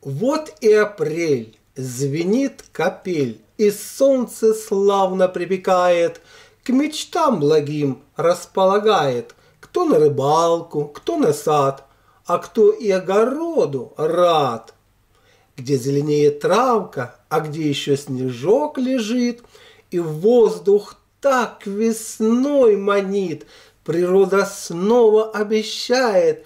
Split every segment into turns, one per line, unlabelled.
Вот и апрель, звенит капель, и солнце славно припекает, к мечтам благим располагает, кто на рыбалку, кто на сад, а кто и огороду рад. Где зеленеет травка, а где еще снежок лежит, и воздух так весной манит, природа снова обещает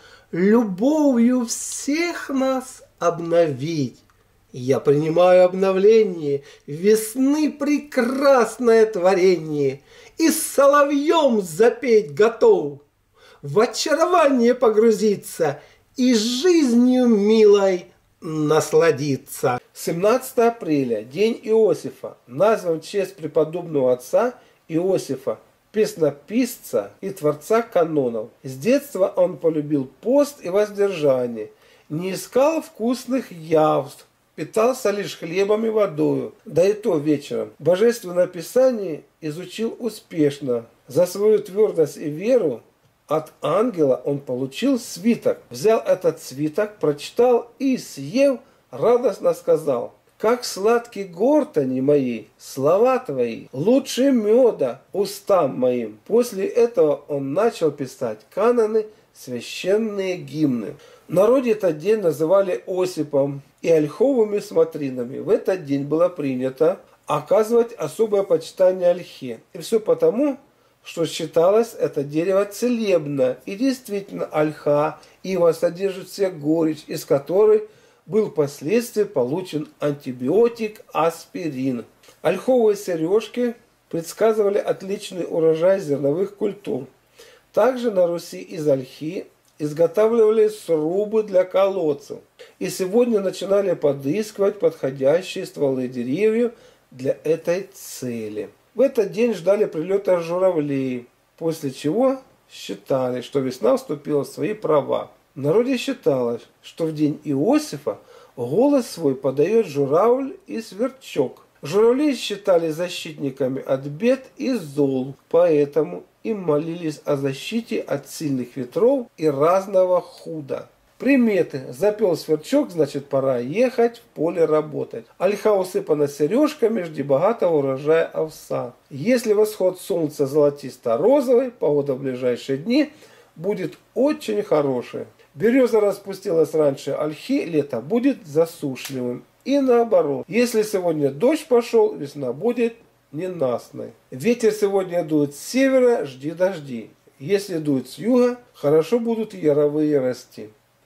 любовью всех нас обновить. Я принимаю обновление, весны прекрасное творение, и с соловьем запеть готов, в очарование погрузиться и жизнью милой насладиться. 17 апреля, день Иосифа, назван в честь преподобного отца Иосифа, песнописца и творца канонов. С детства он полюбил пост и воздержание, не искал вкусных явств, питался лишь хлебом и водою, да и то вечером. Божественное Писание изучил успешно. За свою твердость и веру от ангела он получил свиток. Взял этот свиток, прочитал и, съев, радостно сказал: «Как сладки гортани мои, слова твои, лучше меда устам моим». После этого он начал писать каноны, священные гимны. В народе этот день называли Осипом и ольховыми смотринами. В этот день было принято оказывать особое почитание ольхе. И все потому, что считалось это дерево целебно. И действительно, ольха, ива содержит в себе горечь, из которой был впоследствии получен антибиотик аспирин. Ольховые сережки предсказывали отличный урожай зерновых культур. Также на Руси из ольхи изготавливали срубы для колодцев. И сегодня начинали подыскивать подходящие стволы деревьев для этой цели. В этот день ждали прилета журавлей, после чего считали, что весна вступила в свои права. В народе считалось, что в день Иосифа голос свой подает журавль и сверчок. Журавлей считали защитниками от бед и зол, поэтому им молились о защите от сильных ветров и разного худа. Приметы. Запел сверчок, значит, пора ехать в поле работать. Ольха усыпана сережками, жди богатого урожая овса. Если восход солнца золотисто-розовый, погода в ближайшие дни будет очень хорошая. Береза распустилась раньше ольхи, лето будет засушливым. И наоборот, если сегодня дождь пошел, весна будет ненастной. Ветер сегодня дует с севера, жди дожди. Если дует с юга, хорошо будут яровые расти.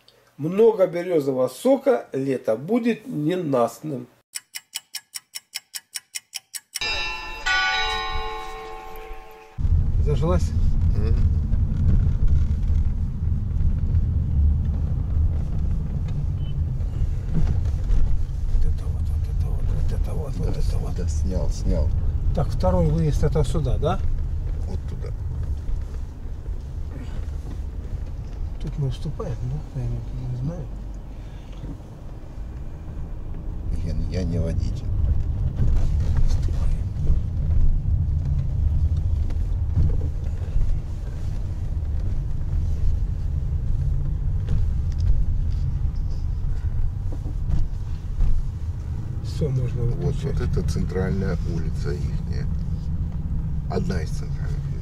Много березового сока, лето будет ненастным. Зажилась? Вот это вот.
Да, снял.
Так, второй выезд это сюда, да?
Вот туда.
Тут мы вступаем, да? Я не знаю.
Я не водитель.
Все можно выключать.
Вот это центральная улица ихняя. Одна из центральных.